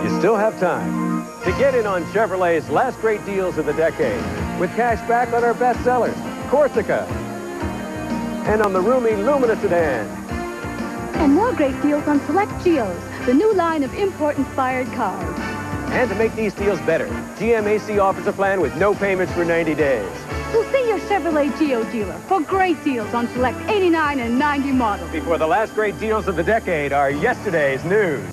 You still have time to get in on Chevrolet's last great deals of the decade with cash back on our best sellers, Corsica, and on the roomy Lumina sedan. And more great deals on select Geos, the new line of import-inspired cars. And to make these deals better, GMAC offers a plan with no payments for 90 days. So see your Chevrolet Geo dealer for great deals on select 89 and 90 models. Before the last great deals of the decade are yesterday's news.